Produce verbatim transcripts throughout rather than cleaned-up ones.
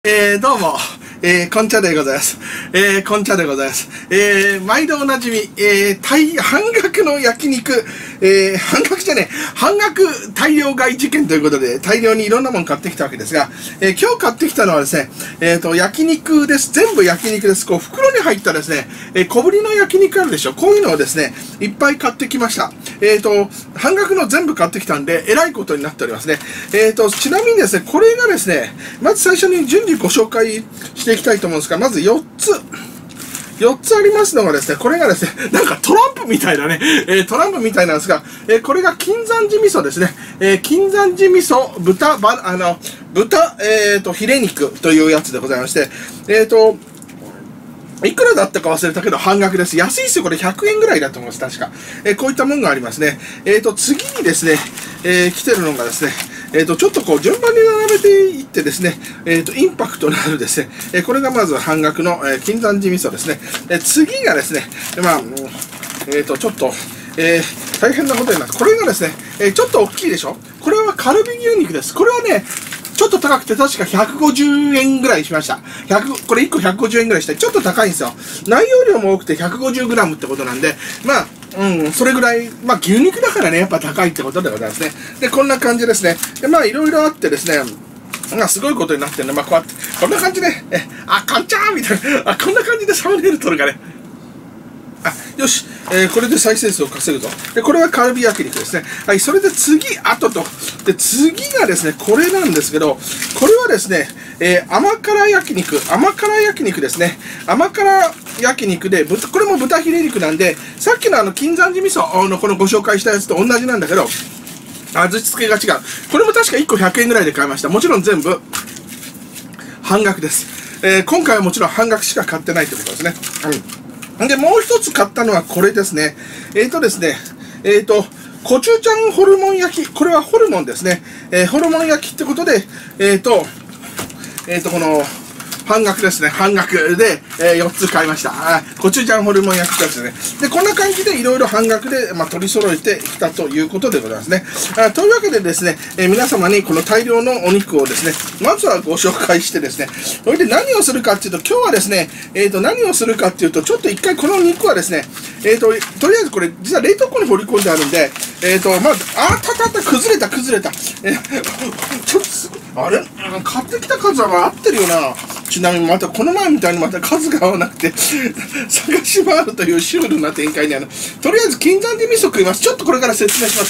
えー、どうも、えー、こんちゃでございます。えー、こんちゃでございます。えー、毎度おなじみ、えー、大、半額の焼肉、えー、半額じゃねえ、半額大量買い事件ということで、大量にいろんなもの買ってきたわけですが、えー、今日買ってきたのはですね、えーと、焼肉です。全部焼肉です。こう、袋に入ったですね、えー、小ぶりの焼肉あるでしょ。こういうのをですね、いっぱい買ってきました。えーと、半額の全部買ってきたんで、えらいことになっておりますね。えーと、ちなみにですね、これがですね、まず最初に順次ご紹介していきたいと思うんですが、まずよっつ。よっつありますのがですね、これがですね、なんかトランプみたいなね、えー、トランプみたいなんですが、えー、これが金山寺味噌ですね。えー、金山寺味噌、豚、ば、あの、豚、えーと、ヒレ肉というやつでございまして、えーと、いくらだったか忘れたけど半額です。安いですよ。これひゃくえんぐらいだと思います。確か。えー、こういったものがありますね。えーと、次にですね、えー、来てるのがですね、えーと、ちょっとこう順番に並べていってですね、えーと、インパクトのあるですね、えー、これがまず半額の、えー、金山寺味噌ですね。えー、次がですね、まあ、えーと、ちょっと、えー、大変なことになって、これがですね、えー、ちょっと大きいでしょ。これはカルビ牛肉です。これはね、ちょっと高くて確かひゃくごじゅうえんぐらいしました。ひゃく、これいっこひゃくごじゅうえんぐらいして、ちょっと高いんですよ。内容量も多くて ひゃくごじゅうグラム ってことなんで、まあ、うん、それぐらい、まあ牛肉だからね、やっぱ高いってことでございますね。で、こんな感じですね。で、まあいろいろあってですね、まあすごいことになってるんで、まあこうやって、こんな感じで、え、あ、かんちゃーみたいな、あ、こんな感じでサムネイル撮るかね。あ、よし、えー、これで再生数を稼ぐぞ。で、これはカルビ焼肉ですね。はい、それで次、あとと。で、次がですね、これなんですけど、これはですね、えー、甘辛焼肉、甘辛焼肉ですね。甘辛焼肉で、これも豚ヒレ肉なんで、さっきのあの、金山寺味噌のこのご紹介したやつと同じなんだけど、味付けが違う。これも確かいっこひゃくえんぐらいで買いました。もちろん全部、半額です。えー、今回はもちろん半額しか買ってないってことですね。うんで、もう一つ買ったのはこれですね。えーとですね、えーと、コチュジャンホルモン焼き。これはホルモンですね。えー、ホルモン焼きってことで、えーと、えーと、この、半額ですね。半額で、えー、よっつ買いました。あコチュジャンホルモン焼きですね。で、こんな感じでいろいろ半額で、まあ、取り揃えてきたということでございますね。あというわけでですね、えー、皆様にこの大量のお肉をですね、まずはご紹介してですね、それで何をするかっていうと、今日はですね、えーと、何をするかっていうと、ちょっと一回この肉はですね、えーと、とりあえずこれ、実は冷凍庫に放り込んであるんで、えーと、まあ、あったたった、崩れた、崩れた。えー、ちょっと、あれ買ってきた数は合ってるよな。ちなみにまたこの前みたいにまた数が合わなくて探し回るというシュールな展開にある。とりあえず金山寺味噌食います。ちょっとこれから説明します。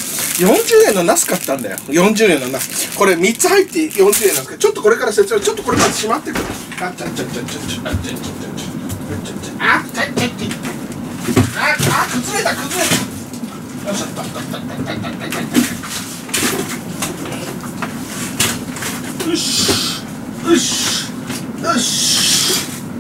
よんじゅうえんのナス買ったんだよ。よんじゅうえんのナス。これみっつ入ってよんじゅうえんなんですけど、ちょっとこれから説明。ちょっとこれまずしまってくる。あちゃちゃちゃちゃちゃちゃちゃちゃあちゃちゃちゃああ崩れた崩れた。よしあったあったあったあったあったよしよしよし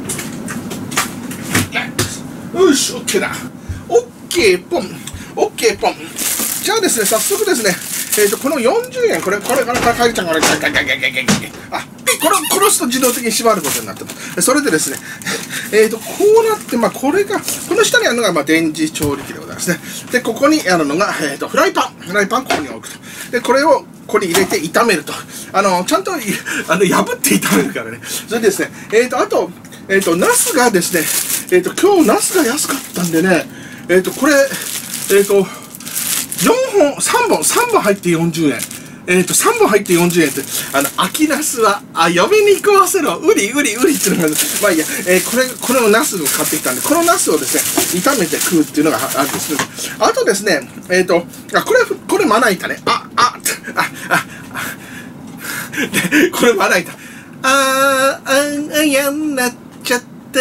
よし、オッケーだ。オッケーポン。オッケーポン。じゃあですね、早速ですね、えっと、このよんじゅうえん、これ、これ、これ、かりちゃん、これ、ガガガガガガガあ、これを殺すと自動的に縛ることになったと。それでですね、えっと、こうなって、まあ、これが、この下にあるのが、まあ、電磁調理器でございますね。で、ここにあるのが、えっと、フライパン。フライパン、ここに置くと。で、これを、ここに入れて炒めると。あの、ちゃんと、あの、破って炒めるからね。それでですね、えっと、あと、えっと、ナスがですね、えっと、今日ナスが安かったんでね、えっと、これ、えっと、よんほん、さんぼん、さんぼん入ってよんじゅうえん。えっと、さんぼん入ってよんじゅうえんって、あの、秋ナスは、あ、嫁に食わせろ、うりうりうりっていうのが、まあいいや、えー、これ、これをナスを買ってきたんで、このナスをですね、炒めて食うっていうのがあるんですね。あとですね、えっと、あ、これ、これまな板ね。あ、あ、あ、あ、あ、で、これまな板。あー、あ、あ、やんなっちゃった。あ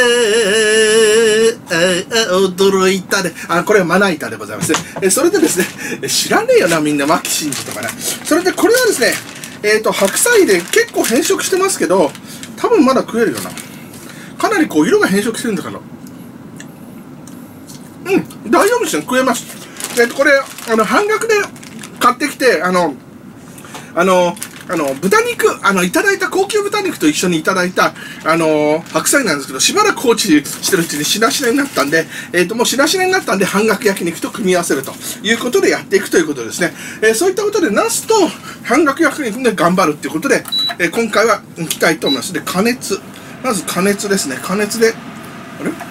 あ驚いたで、あ、これはまな板でございます。えそれでですね、知らねえよな、みんな、牧真司とかな。それで、これはですね、えっと、白菜で結構変色してますけど、多分まだ食えるよな。かなりこう、色が変色してるんだから。うん、大丈夫ですよ、食えます。えっと、これ、あの、半額で買ってきて、あの、あの、 あの、豚肉、あの、いただいた高級豚肉と一緒にいただいた、あの、白菜なんですけど、しばらく放置してるうちにしなしなになったんで、えっと、もうしなしなになったんで、半額焼肉と組み合わせるということでやっていくということですね。えー、そういったことで、ナスと半額焼肉で頑張るっていうことで、えー、今回は行きたいと思います。で、加熱。まず加熱ですね。加熱で、あれ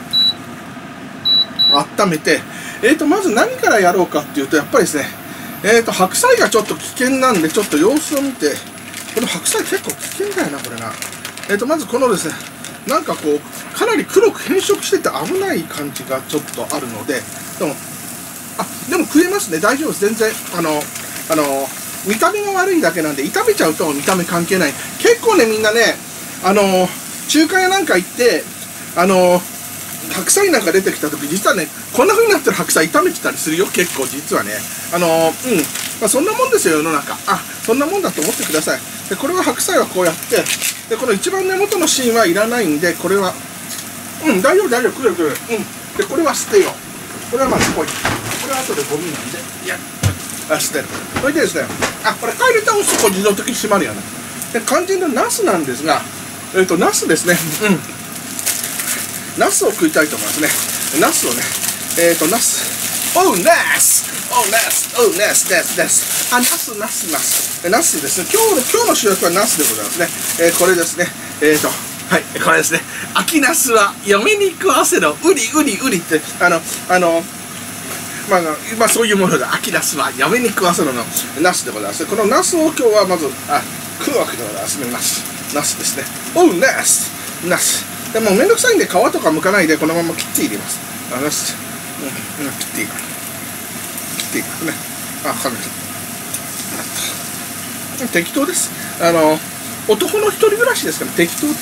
温めて、えっと、まず何からやろうかっていうと、やっぱりですね、えっと、白菜がちょっと危険なんで、ちょっと様子を見て、この白菜結構危険だよな、これな。えっと、まずこのですね、なんかこう、かなり黒く変色してて危ない感じがちょっとあるので、でも、あ、でも食えますね、大丈夫です、全然。あの、あの、見た目が悪いだけなんで、炒めちゃうと見た目関係ない。結構ね、みんなね、あの、中華屋なんか行って、あの、白菜なんか出てきた時、実はね、こんな風になってる白菜炒めてたりするよ、結構実はね。あのー、うん。まあ、そんなもんですよ、世の中。あ、そんなもんだと思ってください。で、これは白菜はこうやって、で、この一番根元の芯はいらないんで、これは、うん、大丈夫、大丈夫、くれるくれる。うん。で、これは捨てよう。これはまずこい。これは後でゴミなんで、いや、あ、捨てる。それでですね、あ、これ帰り倒すと自動的に閉まるよね。で、肝心のナスなんですが、えっと、ナスですね。うん。ナスを食いたいと思いますね。ナスをね、えっと、ナス。おう、ナスおう、ナスおう、ナスナスナスあ、ナス、ナス、ナス。ナスですね。今日の、今日の主役はナスでございますね。えー、これですね。えっと、はい、これですね。秋ナスは嫁に食わせろ。うり、うり、うりって、あの、あの、まあ、まあ、そういうもので、秋ナスは嫁に食わせろのナスでございますね。このナスを今日はまず、あ、食うわけでございますね。ナス。ナスですね。おう、ナスナス。でもめんどくさいんで皮とか剥かないでこのまま切って入れます。あ、ナス。うん、うん、切っていいから。切っていいからね。あ、かなり。適当です。あの、男の一人暮らしですから適当です。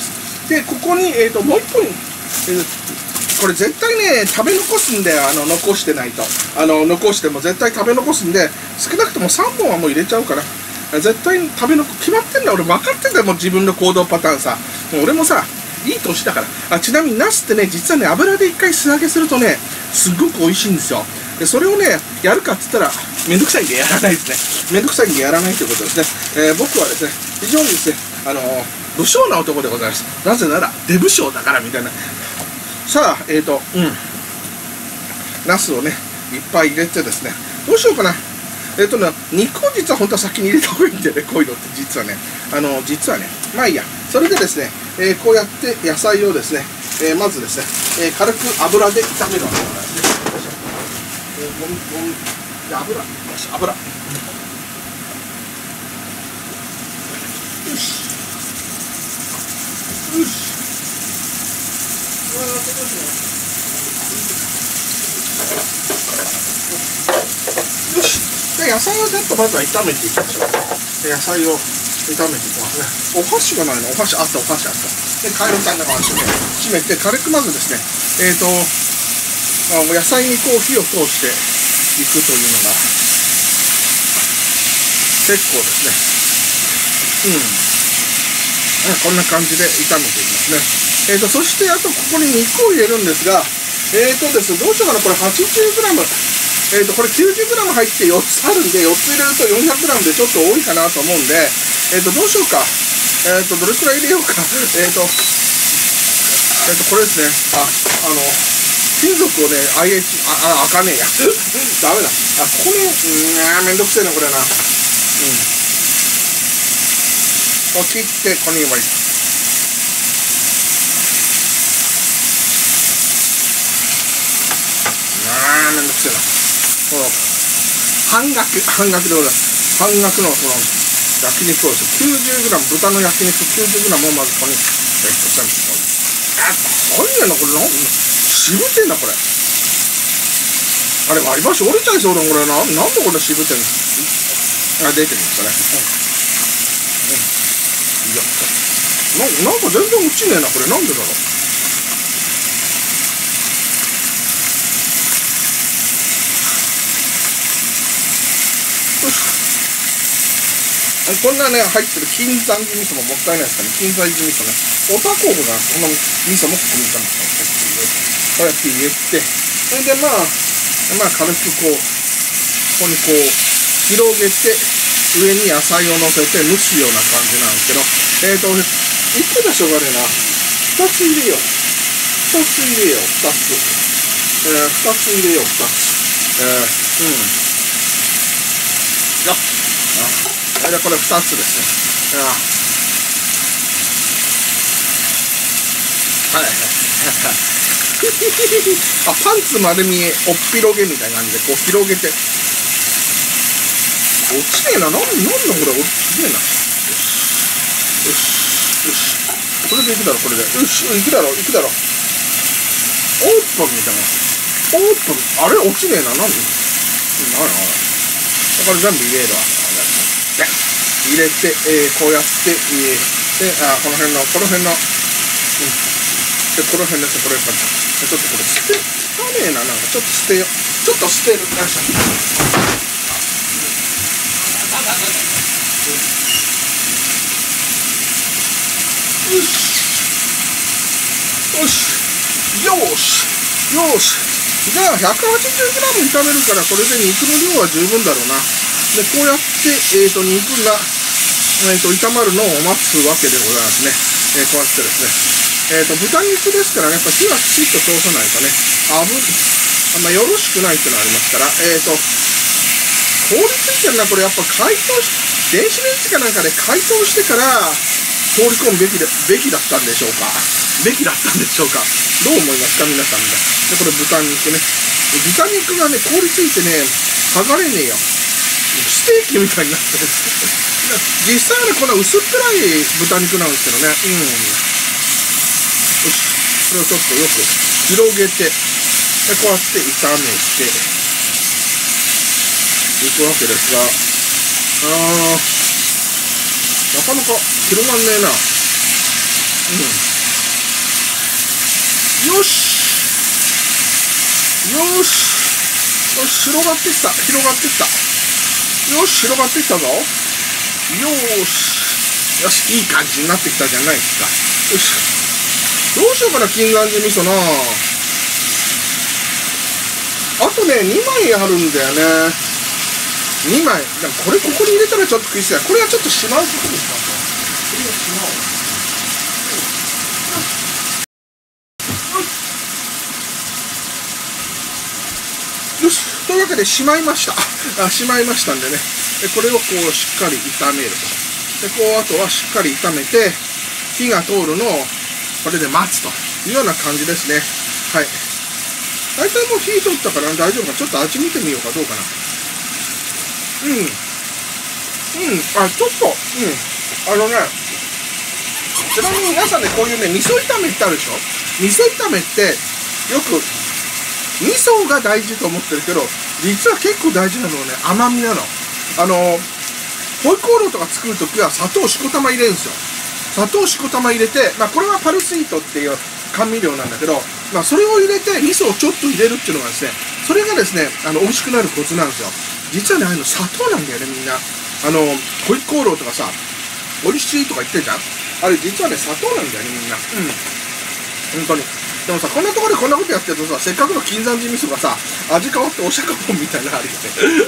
で、ここに、えっと、もう一本、えー、これ絶対ね、食べ残すんで、あの、残してないと。あの、残しても絶対食べ残すんで、少なくともさんぼんはもう入れちゃうから。絶対に食べ残、決まってんだ。俺分かってんだよ、もう自分の行動パターンさ。もう俺もさ、いい年だから。あ、ちなみにナスってね、実はね、油で一回素揚げするとね、すっごく美味しいんですよ。で、それをね、やるかっつったら、めんどくさいんでやらないですね。めんどくさいんでやらないということですね。えー、僕はですね、非常にですね、あのー、武将な男でございます。なぜなら、出武将だからみたいな。さあ、えっと、うん。ナスをね、いっぱい入れてですね、どうしようかな。えっとね、肉を実は本当は先に入れた方がいいんだよね、こういうのって実はね。あの、実はね。まあいいや。それでですね、えー、こうやって野菜をですね、えー、まずですね、えー、軽く油で炒めるわけですね。えー、ゴミ、ゴミ、で、油、よし、油。よし。よし。うわー、どうしよう。よし。で、野菜をちょっとまずは炒めていきましょう。で、野菜を炒めていきますね。お箸がないの。お箸あった、お箸あった。で、カエルちゃんの話をね、締めて、軽くまずですね、えっと、あの野菜にこう火を通していくというのが、結構ですね、うん。こんな感じで炒めていきますね。えっと、そして、あと、ここに肉を入れるんですが、えっとですね、どうしようかな、これ はちじゅうグラム。えっと、これ きゅうじゅうグラム 入ってよっつあるんで、よっつ入れると よんひゃくグラム でちょっと多いかなと思うんで、えっと、どうしようか。えっと、どれくらい入れようか。えっと、えっと、これですね。あ、あの、金属をね、アイエイチ、あ、あ、開かねえや。ダメだ。あ、ここね、うん、めんどくせえな、これな。うん。を切って、ここに入ればいい。あー、めんどくせえな。この、半額、半額でございます。半額の、この、焼肉をですね、きゅうじゅうグラム、豚の焼肉 きゅうじゅうグラム をまずここに、えっと、全部ここに。あ、入んねえな、これ、なん渋ってんだ、これ。あれ、割り箸折れちゃいそうだ、これな。なんでこれ渋ってんの。あ、出てきましたね。うん。うん。やった。な、なんか全然落ちねえな、これ。なんでだろう。よし。こんなね、入ってる金山寺味噌ももったいないですからね。金山寺味噌ね。おたこがこの味噌もここにいたんですよ。こうやって入れて、それでまあ、まあ軽くこう、ここにこう、広げて、 上に野菜を乗せて蒸すような感じなんですけど、えっと、いっこじゃしょうがねえな。ふたつ入れよう。ふたつ入れよう、ふたつ。えー、ふたつ入れよう、ふたつ。えー、うん。よっ。あ、じゃあこれふたつですね。あはいはい。あ、パンツ丸見え、おっぴろげみたいな感じで、こう広げて。落ちねえな。なん、なんだこれ、落ちねえな。よし。よし。よし。これでいくだろ、これで。よし、いくだろ、いくだろ。オープンみたいな。オープン。あれ落ちねえな。なんでなんだなんだ。これ全部入れるわ。入れて、えー、こうやって、えー、で、あ、この辺の、この辺の、うん。で、この辺です、これやっぱり。ちょっとこれ捨て、汚ねえな。なんかちょっと捨てよ。ちょっと捨てる。よいしょ。よし。よし。よし。よし。じゃあ、ひゃくはちじゅうグラム 炒めるから、これで肉の量は十分だろうな。で、こうやって、えっと、肉が、えっと、炒まるのを待つわけでございますね。えー、こうやってですね。えっと、豚肉ですからね、やっぱ火はきちっと通さないとね、あぶ、あんまよろしくないっていうのがありますから、えっと、凍りついてるのはこれやっぱ解凍し、電子レンジかなんかで解凍してから通り込むべきで、べきだったんでしょうか。べきだったんでしょうか。どう思いますか皆さんで。で、これ豚肉ね。豚肉がね、凍りついてね、剥がれねえよ。ステーキみたいになってるんです。実際はね、この薄っぺらい豚肉なんですけどね。うん。よし。これをちょっとよく広げて、でこうやって炒めていくわけですが、あー、なかなか広がんねえな。うん。よし。よし。よし、広がってきた。広がってきた。よし、広がってきたぞ。よーし。よし、いい感じになってきたじゃないですか。よし。どうしようかな、金山寺味噌な。あとね、にまいあるんだよね。にまい。でもこれここに入れたらちょっと食いすぎない。これはちょっとしまうことにしましょう。これはしまおう。よし。というわけでしまいました。あ、しまいましたんでね。でこれをこうしっかり炒めると。で、こうあとはしっかり炒めて、火が通るのをこれで待つというような感じですね。はい。大体もう火通ったから大丈夫か。ちょっと味見てみようかどうかな。うん。うん。あ、ちょっと、うん。あのね、ちなみに皆さんね、こういうね、味噌炒めってあるでしょ。味噌炒めって、よく、味噌が大事と思ってるけど、実は結構大事なのはね、甘みなの。あの、ホイコーローとか作るときは砂糖しこたま入れるんですよ。砂糖しこたま入れて、まあこれはパルスイートっていう甘味料なんだけど、まあそれを入れて味噌をちょっと入れるっていうのがですね、それがですね、あの、美味しくなるコツなんですよ。実はね、あの、砂糖なんだよね、みんな。あの、ホイコーローとかさ、美味しいとか言ってるじゃん。あれ実はね、砂糖なんだよね、みんな。うん。本当に。でもさ、こんなところでこんなことやってるとさ、せっかくの金山寺味噌がさ、味変わってお釈迦ポンみたいなのあるよね。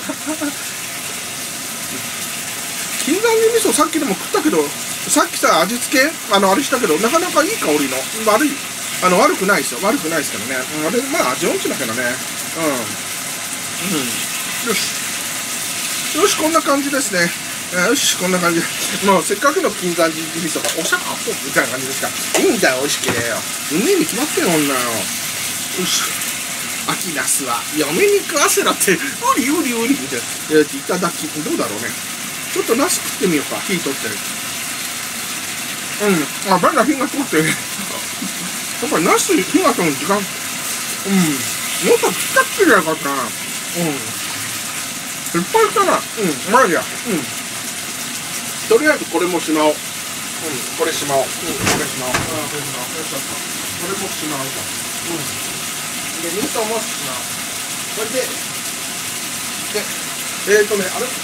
金山寺味噌さっきでも食ったけど、さっきさ、味付け、あの、あれしたけど、なかなかいい香りの、悪い、あの、悪くないですよ。悪くないですけどね。あれ、まあ、味音痴だけどね。うん。うん。よし。よし、こんな感じですね。よし、こんな感じで。もう、せっかくの金山寺味噌がお釈迦ポンみたいな感じですから。いいんだよ、美味しけれよ。うめえに決まってんよ、女よ。よし。秋ナスは嫁に食わせろって、うりうりうりみたいな。いただき、どうだろうね。ちょっとナス食ってみようか。火取ってる。うん。あ、まだ火が通ってる。やっぱりナス、火が通る時間。うん。もっと使ってりゃよかったな。うん。いっぱいいたな。うん。まあいいや。うん。とりあえずこれもしまおう。うん。これしまおう。うん。これしまおう。ああ、これしまおう。よいしょっと。これもしまおうと。うん。で、味噌もしまおう。これで、で、えーとね、あれ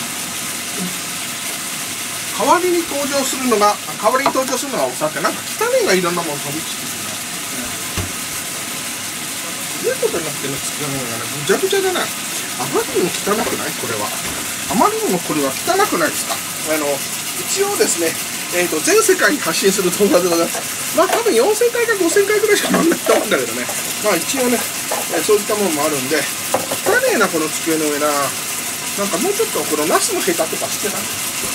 代わりに登場するのが、代わりに登場するのがお酒。なんか汚いがいろんなもの飛び散ってるな。すげえことになってるの、つくのがね、ぐちゃぐちゃだな。 まりにも汚くない？これは。あまりにもこれは汚くないですか？あの、一応ですね、えーと、全世界に発信する動画でございます。まあ多分よんせんかいかごせんかいぐらいしか回んないと思うんだけどね。まあ一応ね、えー、そういったものもあるんで、汚ねえな、この机の上な。なんかもうちょっとこのナスのヘタとかしてない。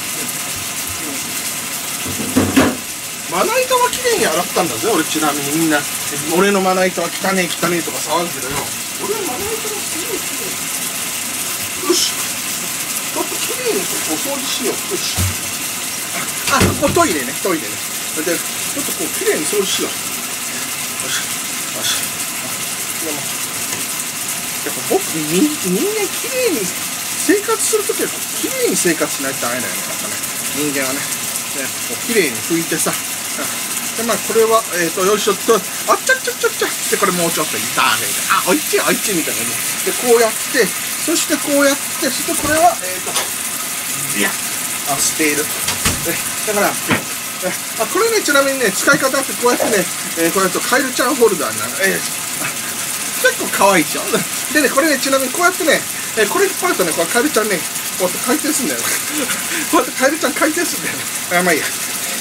まな板はきれいに洗ったんだぜ、俺。ちなみにみんな、俺のまな板は汚ねえ汚ねえとか騒ぐけどよ。俺はまな板がすごいきれい。よし。ちょっときれいにお掃除しよう。よし。あ、ここトイレね、トイレね。で、ちょっとこうきれいに掃除しよう。よし。よし。でも、やっぱ僕、人間きれいに生活するときはきれいに生活しないとダメだよね、やっぱね。人間はね。ね、こうきれいに拭いてさ。で、まあ、これは、えっと、よいしょっと、あっちゃっちゃっちゃっちゃで、これもうちょっと炒めて、あ、おいちいおいちいみたいなね。で、こうやって、そしてこうやって、そしてこれは、えっと、いや、あ、捨てる。だから、あ、これね、ちなみにね、使い方ってこうやってね、えー、こうやってカエルちゃんホルダーになる。えー、結構可愛いでしょ。でね、これね、ちなみにこうやってね、えー、これ引っ張るとね、これカエルちゃんね、こうやって回転するんだよ。こうやってカエルちゃん回転するんだよね。あ、まあいいや。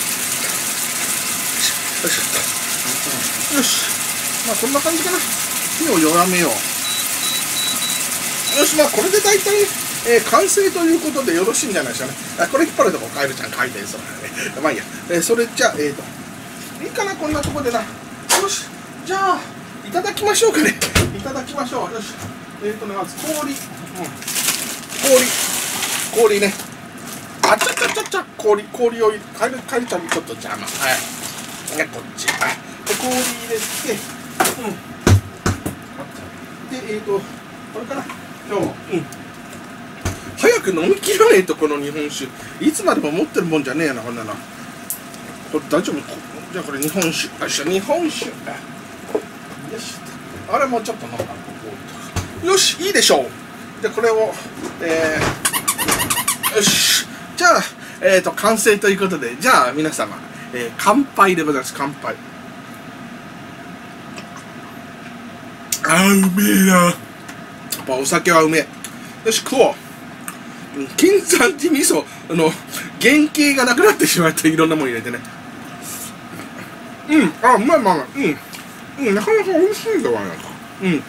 よし。よし。まあこんな感じかな。火を弱めよう。よし、まあこれで大体、えー、完成ということでよろしいんじゃないですかね。あ、これ引っ張るとこカエルちゃん回転するからね。まあいいや。えー、それじゃあ、えーと、いいかな、こんなとこでな。よし。じゃあ、いただきましょうかね。いただきましょう。よし。えーとね、まず氷。うん。氷。氷ね。あちゃちゃちゃちゃ。氷。氷を入れ、カエル、カエルちゃんちょっと邪魔。はい。ね、こっち。はい。で、氷入れて、うん。で、えーと、これかな。今日も。うん。早く飲み切らねえと、この日本酒。いつまでも持ってるもんじゃねえやな、こんなの。これ大丈夫？じゃあこれ日本酒。よいしょ、日本酒。よし。あれもうちょっと飲んだ。よし、いいでしょう。で、これを、えー、よし。じゃあ、えっと、完成ということで、じゃあ皆様、えー、乾杯でございます。乾杯。あー、うめえな。やっぱお酒はうめえ。よし、食おう。金山寺味噌、あの、原型がなくなってしまったいろんなもん入れてね。うん、あ、うまい、うまい、うん。うん、なかなか美味しいんだわ、なんか。うん、うん、うん。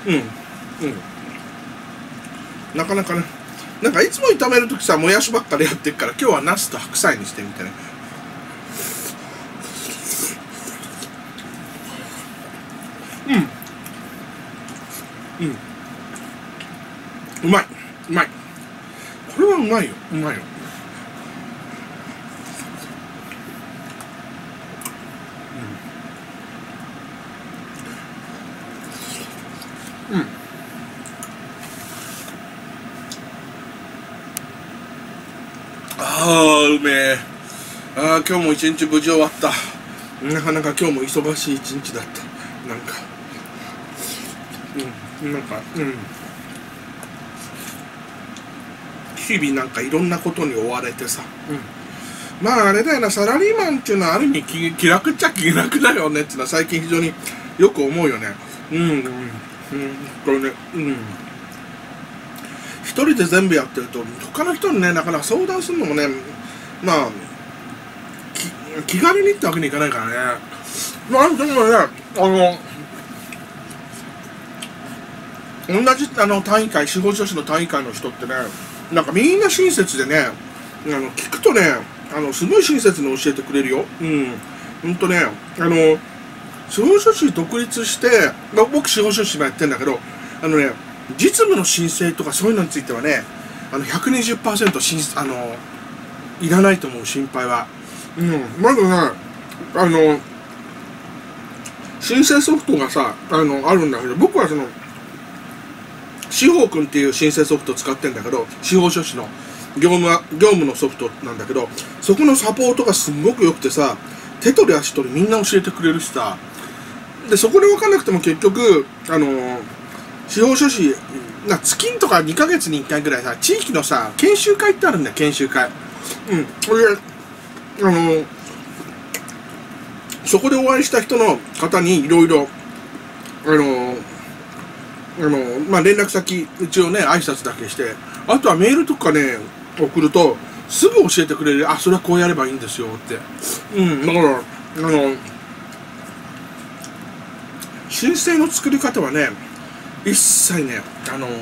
なかなかね。なんかいつも炒めるときさ、もやしばっかりやってるから、今日はナスと白菜にしてみてね。うん。うん。うまい。うまい。これはうまいよ。うまいよ。うん。うん。ああ、うめえ。ああ、今日も一日無事終わった。なかなか今日も忙しい一日だった。なんか。うん。なんか、うん。日々なんかいろんなことに追われてさ。うん。まああれだよな、サラリーマンっていうのはある意味気、気楽っちゃ気楽だよねっていうのは最近非常によく思うよね。うん、うん。うん。これね、うん。一人で全部やってると、他の人にね、なかなか相談するのもね、まあ、気軽にってわけにいかないからね。まあ、でもね、あの、同じあの単位会、司法書士の単位会の人ってね、なんかみんな親切でね、あの聞くとね、あのすごい親切に教えてくれるよ。うん。ほんとね、あの、司法書士独立して、僕司法書士もやってんだけど、あのね、実務の申請とかそういうのについてはね、あの ひゃくにじゅっパーセント しんあのいらないと思う、心配は。うん、まずね、あの、申請ソフトがさ、あの、あるんだけど、僕はその、司法くんっていう申請ソフトを使ってんだけど、司法書士の業務は、業務のソフトなんだけど、そこのサポートがすごく良くてさ、手取り足取りみんな教えてくれるしさ、で、そこで分かんなくても結局、あの、司法書士、な月とかにかげつにいっかいぐらいさ、地域のさ、研修会ってあるんだよ、研修会。うん。これ、あの、そこでお会いした人の方にいろいろ、あの、 あの、まあ、連絡先、一応ね、挨拶だけして、あとはメールとかね、送ると、すぐ教えてくれる。あ、それはこうやればいいんですよって。うん、だから、あの、申請の作り方はね、一切ね、あの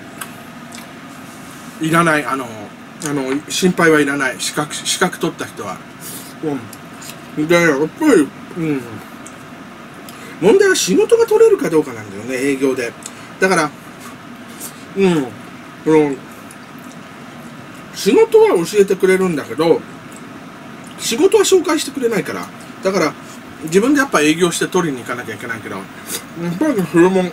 ー、いらない、あのー、あのー、心配はいらない。資格、資格取った人は。うん。で、やっぱり、うん。問題は仕事が取れるかどうかなんだよね、営業で。だから、うん。この、仕事は教えてくれるんだけど、仕事は紹介してくれないから。だから、自分でやっぱ営業して取りに行かなきゃいけないけど、やっぱりそれも、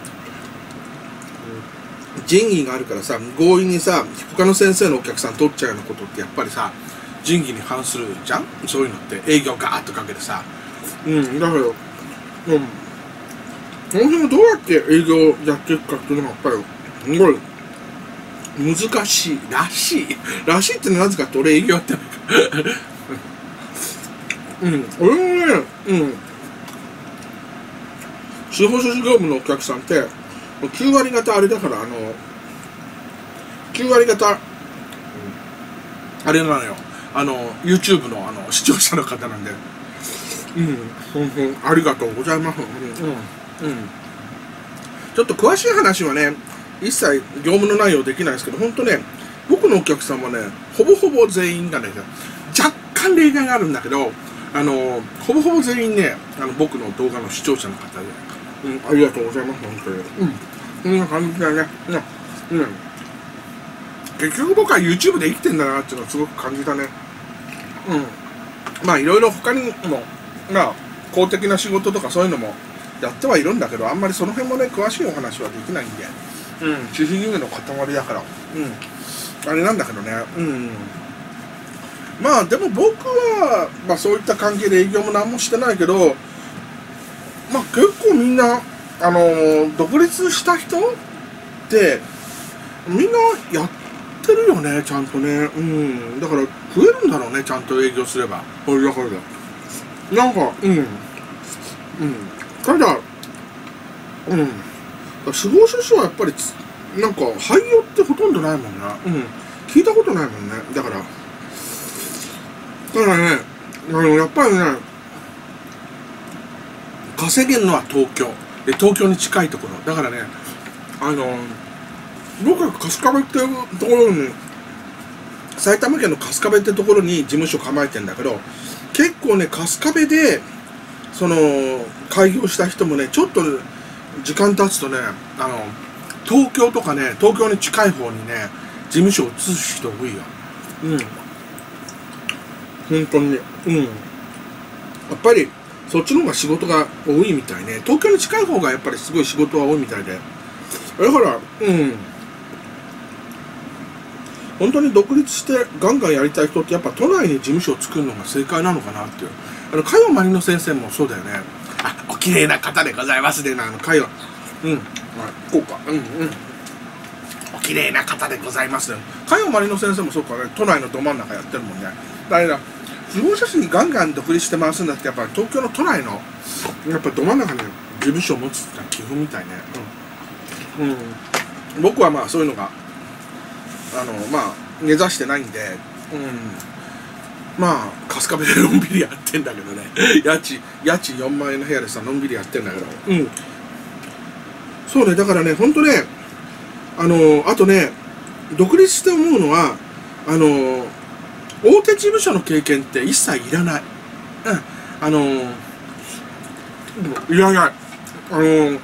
仁義があるからさ、強引にさ、他の先生のお客さん取っちゃうようなことってやっぱりさ、仁義に反するじゃん、そういうのって。営業ガーッとかけてさ。うん、だから、うん。この辺をどうやって営業やっていくかっていうのがやっぱり、すごい、難しい。らしい。らしいってなぜかって俺営業やってないから。うん、俺もね、うん。司法書士業務のお客さんって、きゅう割方あれだから、あの、きゅう割方、うん、あれなのよ。あの、YouTube のあの、視聴者の方なんで。うん、ほんほん、ありがとうございます。うん、うん。ちょっと詳しい話はね、一切業務の内容できないですけど、ほんとね、僕のお客さんはね、ほぼほぼ全員がね、若干例外があるんだけど、あの、ほぼほぼ全員ね、あの、僕の動画の視聴者の方で、うん、ありがとうございます、本当に。うん。こんな感じだね。うん。うん。結局僕は YouTube で生きてんだなっていうのをすごく感じたね。うん。まあ、いろいろ他にも、まあ、公的な仕事とかそういうのもやってはいるんだけど、あんまりその辺もね、詳しいお話はできないんで、うん。守秘義務の塊だから、うん。あれなんだけどね、うん。まあでも僕は、まあそういった関係で営業も何もしてないけど、まあ結構みんな、あのー、独立した人って、みんなやってるよね、ちゃんとね。うん。だから増えるんだろうね、ちゃんと営業すれば。これだこれだ。なんか、うん。うん。ただ、うん。司法書士はやっぱり、なんか廃業ってほとんどないもんな。うん。聞いたことないもんね。だから、だからね、あの、やっぱりね、稼げるのは東京。で、東京に近いところ。だからね、あの、僕は春日部っていうところに、埼玉県の春日部ってところに事務所構えてんだけど、結構ね、春日部で、その、開業した人もね、ちょっと時間経つとね、あの、東京とかね、東京に近い方にね、事務所を移す人多いよ。うん。本当に、うん。やっぱり、そっちの方が仕事が多いみたいね。東京に近い方がやっぱりすごい仕事は多いみたいで。だから、うん。本当に独立してガンガンやりたい人ってやっぱ都内に事務所を作るのが正解なのかなっていう。あの、かよまりの先生もそうだよね。あ、お綺麗な方でございますね。あの、かよ。うん。こうか。うんうん。お綺麗な方でございますね。かよまりの先生もそうかね。都内のど真ん中やってるもんね。だから、司法書士にガンガン独立して回すんだって、やっぱり東京の都内の、やっぱど真ん中に事務所を持つってのは基本みたいね。うん。うん。僕はまあそういうのが、あの、まあ、目指してないんで、うん。まあ、春日部でのんびりやってんだけどね。家賃、家賃よんまんえんの部屋でさ、のんびりやってんだけど。うん。そうね、だからね、ほんとね、あの、あとね、独立して思うのは、あの、大手事務所の経験って一切いらない。うん。あのー、いらない。あのー、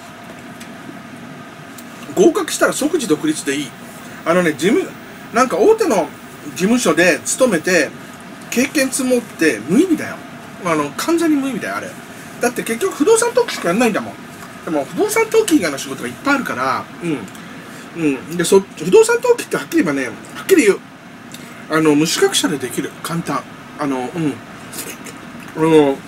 合格したら即時独立でいい。あのね、事務、なんか大手の事務所で勤めて、経験積もって無意味だよ。あの、完全に無意味だよ、あれ。だって結局不動産登記しかやんないんだもん。でも不動産登記以外の仕事がいっぱいあるから、うん。うん。で、そ、不動産登記ってはっきり言えばね、はっきり言う。あの、無資格者でできる。簡単。あの、うん。あの、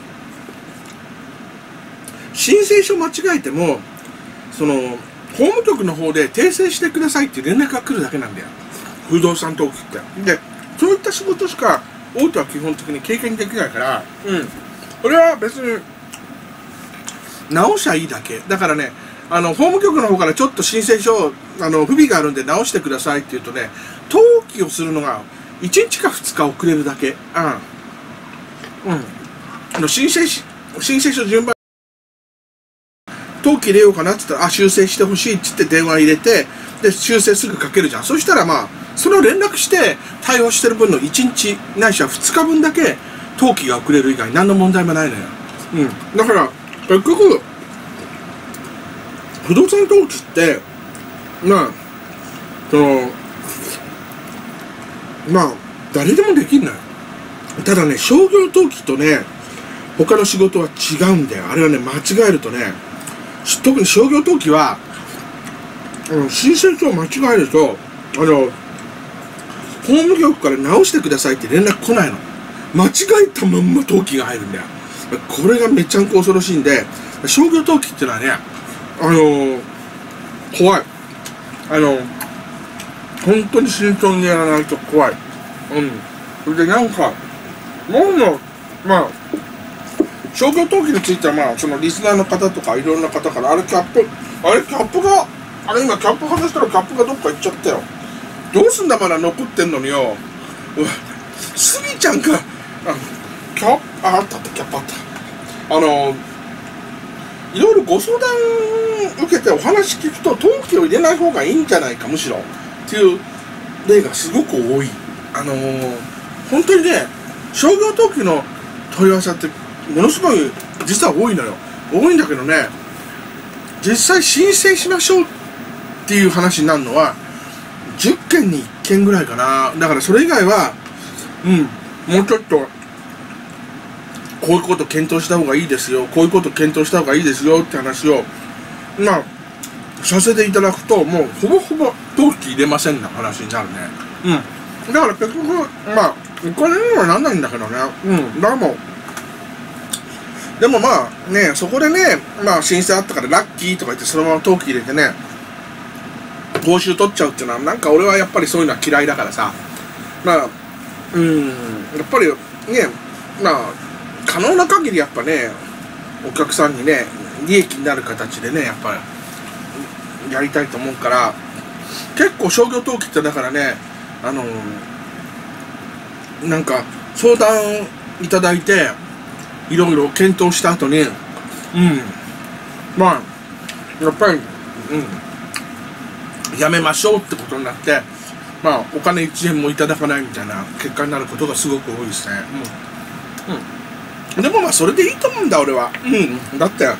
申請書間違えても、その、法務局の方で訂正してくださいって連絡が来るだけなんだよ。不動産登記って。で、そういった仕事しか、大手は基本的に経験できないから、うん。これは別に、直しゃいいだけ。だからね、 あの、法務局の方からちょっと申請書、あの、不備があるんで直してくださいって言うとね、登記をするのがいちにちかふつか遅れるだけ。うん。うん。あの、申請し、申請書順番、登記入れようかなって言ったら、あ、修正してほしいって言って電話入れて、で、修正すぐかけるじゃん。そしたらまあ、それを連絡して対応してる分のいちにちないしはふつかぶんだけ登記が遅れる以外何の問題もないのよ。うん。だから、結局、不動産登記って、まあ、その、まあ、誰でもできんのよ。ただね、商業登記とね、他の仕事は違うんだよ。あれはね、間違えるとね、特に商業登記は、あの、申請書を間違えると、あの、法務局から直してくださいって連絡来ないの。間違えたまんま登記が入るんだよ。これがめちゃんこ恐ろしいんで、商業登記っていうのはね、あのー、怖い。あのー、本当に慎重にやらないと怖い。うん。それでなんか、もうの、まあ、商業登記についてはまあ、そのリスナーの方とかいろんな方から、あれキャップ、あれキャップが、あれ今キャップ外したらキャップがどっか行っちゃったよ。どうすんだまだ残ってんのによ。うわ、スギちゃんが、あキャップ、あ、あったあった、キャップあった。あのー、いろいろご相談受けてお話聞くと、登記を入れない方がいいんじゃないか、むしろ。っていう例がすごく多い。あのー、本当にね、商業登記の問い合わせって、ものすごい、実は多いのよ。多いんだけどね、実際申請しましょうっていう話になるのは、じゅっけんにいっけんぐらいかな。だからそれ以外は、うん、もうちょっと、こういうこと検討した方がいいですよ、こういうこと検討した方がいいですよって話を、まあ、させていただくと、もうほぼほぼ登記入れませんな話になるね。うん。だから結局、まあ、お金にはなんないんだけどね。うん。だからもう、でもまあね、そこでね、まあ申請あったからラッキーとか言ってそのまま登記入れてね、報酬取っちゃうっていうのは、なんか俺はやっぱりそういうのは嫌いだからさ、まあ、うん、やっぱりね、まあ、可能な限りやっぱね、お客さんにね、利益になる形でね、やっぱり、やりたいと思うから、結構商業登記ってだからね、あのー、なんか、相談いただいて、いろいろ検討した後に、うん、まあ、やっぱり、うん、やめましょうってことになって、まあ、お金いちえんもいただかないみたいな結果になることがすごく多いですね。うん。うん。でもまあ、それでいいと思うんだ、俺は。うん。だって、ね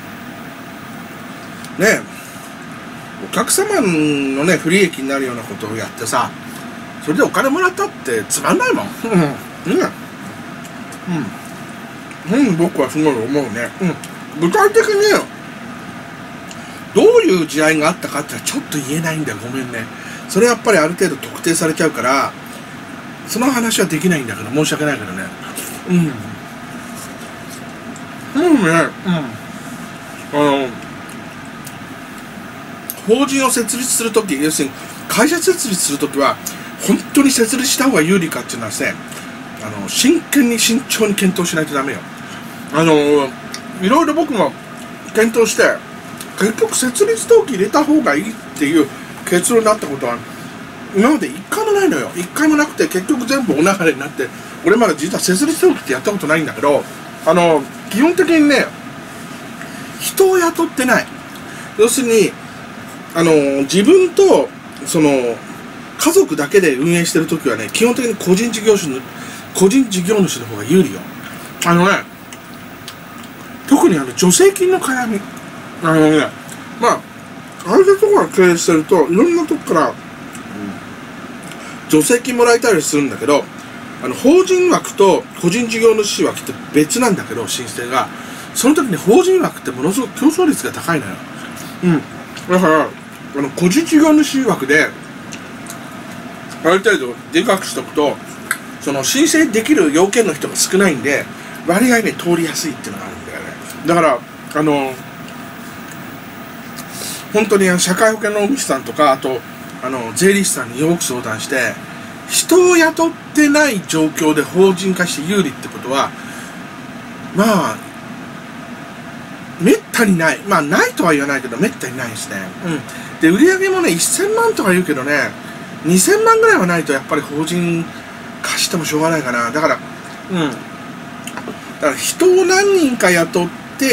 え、お客様のね、不利益になるようなことをやってさ、それでお金もらったってつまんないもん。うん。うん。うん。うん、僕はすごい思うね。うん。具体的に、どういう時代があったかってちょっと言えないんだよ。ごめんね。それやっぱりある程度特定されちゃうから、その話はできないんだけど、申し訳ないけどね。うん。うんね、うん。あの、法人を設立するとき、要するに会社設立するときは、本当に設立した方が有利かっていうのはね、あの、真剣に慎重に検討しないとダメよ。あの、いろいろ僕も検討して、結局設立登記入れた方がいいっていう結論になったことは、今まで一回もないのよ。一回もなくて、結局全部お流れになって、俺まだ実は設立登記ってやったことないんだけど、あの、基本的にね、人を雇ってない。要するに、あの、自分と、その、家族だけで運営してるときはね、基本的に個人事業主の、個人事業主の方が有利よ。あのね、特にあの、助成金の絡み。あのね、まあ、あれだところが経営してると、いろんなとこから、うん、助成金もらえたりするんだけど、あの、法人枠と個人事業主枠って別なんだけど、申請が。その時に法人枠ってものすごく競争率が高いのよ。うん。だから、あの、個人事業主枠で、ある程度でかくしとくと、その申請できる要件の人が少ないんで、割合ね、通りやすいっていうのがあるんだよね。だから、あの、本当に社会保険労務士さんとか、あと、あの、税理士さんによく相談して、人を雇ってない状況で法人化して有利ってことは、まあ、 めったにない。まあ、ないとは言わないけど、めったにないですね。うん。で、売り上げもね、せんまんとか言うけどね、にせんまんぐらいはないと、やっぱり法人化してもしょうがないかな。だから、うん。だから、人を何人か雇って、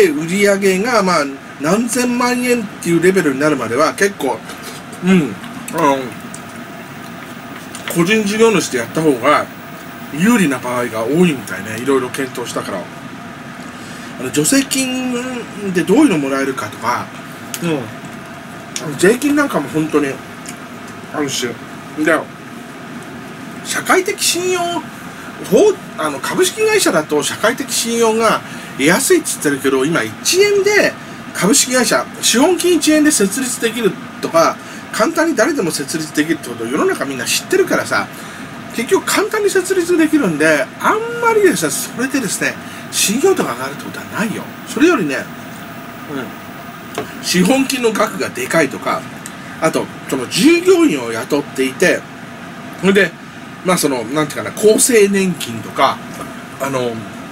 売り上げが、まあ、何千万円っていうレベルになるまでは、結構、うん。あの、個人事業主でやった方が、有利な場合が多いみたいね。いろいろ検討したから。あの助成金でどういうのもらえるかとか、うん、税金なんかも本当にあるし、で、社会的信用、あの株式会社だと社会的信用が得やすいって言ってるけど、今いちえんで株式会社、資本金いちえんで設立できるとか、簡単に誰でも設立できるってことを世の中みんな知ってるからさ、結局簡単に設立できるんで、あんまりですね、それでですね、信用度が上がるってことはないよ。それよりね、うん、資本金の額がでかいとか、あと、その従業員を雇っていて、それで、まあその、なんていうかな、厚生年金とか、あの、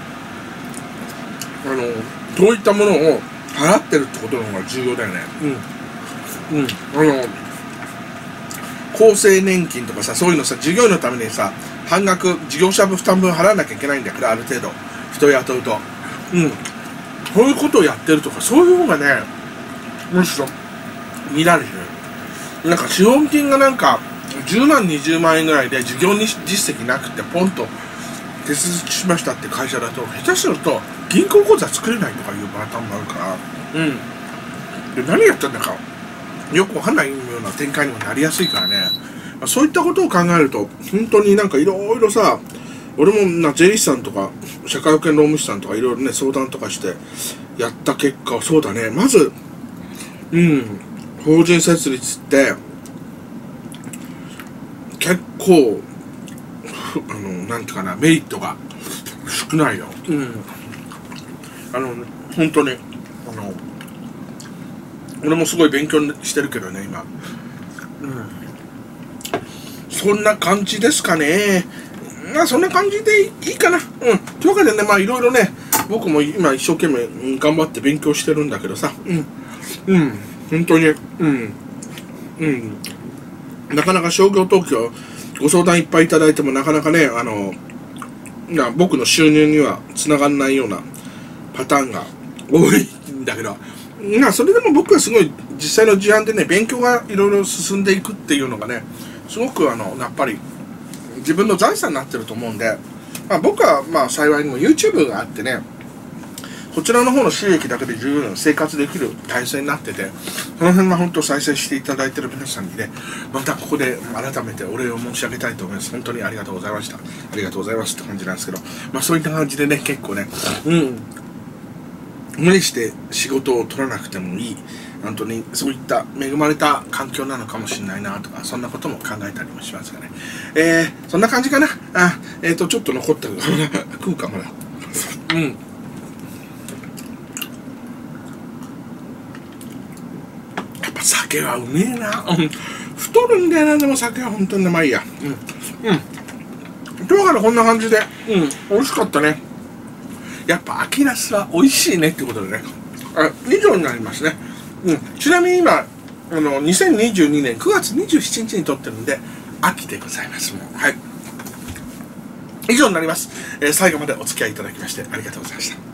あの、そういったものを払ってるってことの方が重要だよね。うん。うん。あの、厚生年金とかさ、そういうのさ、従業員のためにさ、半額、事業者負担分払わなきゃいけないんだから、ある程度。人を雇うと。うん。そういうことをやってるとか、そういう方がね、むしろ、見られてる。なんか、資本金がなんか、じゅうまん、にじゅうまん円ぐらいで、事業に実績なくて、ポンと手続きしましたって会社だと、下手すると、銀行口座作れないとかいうパターンもあるから、うん。で、何やってんだか、よくわかんないような展開にもなりやすいからね。そういったことを考えると、本当になんかいろいろさ、俺もな税理士さんとか社会保険労務士さんとかいろいろね相談とかしてやった結果、そうだね、まずうん法人設立って結構あのなんていうかなメリットが少ないよ。うんあの本当にあの俺もすごい勉強してるけどね今。うんそんな感じですかね。まあそんな感じでいいかな。うん。というわけでね、まあいろいろね、僕も今一生懸命、うん、頑張って勉強してるんだけどさ、うん。うん。本当に、うん。うん。なかなか商業登記をご相談いっぱいいただいてもなかなかね、あの、な僕の収入にはつながらないようなパターンが多いんだけど、まあそれでも僕はすごい実際の事案でね、勉強がいろいろ進んでいくっていうのがね、すごくあの、やっぱり、自分の財産になってると思うんで、まあ、僕はまあ幸いにも YouTube があってね、こちらの方の収益だけで十分生活できる体制になってて、その辺が本当再生していただいている皆さんにね、またここで改めてお礼を申し上げたいと思います。本当にありがとうございました。ありがとうございますって感じなんですけど、まあそういった感じでね、結構ね、うん、無理して仕事を取らなくてもいい。本当にそういった恵まれた環境なのかもしれないなとか、そんなことも考えたりもしますがね。えー、そんな感じかな。あ、えっと、ちょっと残ってる。食うか、まだ。うん。やっぱ酒はうめえな。うん。太るんだよな、でも酒は本当にうまいや。うん。うん。というわけでこんな感じで、うん、美味しかったね。やっぱ秋ナスは美味しいねってことでね。あ、以上になりますね。うん、ちなみに今、あの、にせんにじゅうにねんくがつにじゅうしちにちに撮ってるんで、秋でございます。もう。はい。以上になります。えー、最後までお付き合いいただきましてありがとうございました。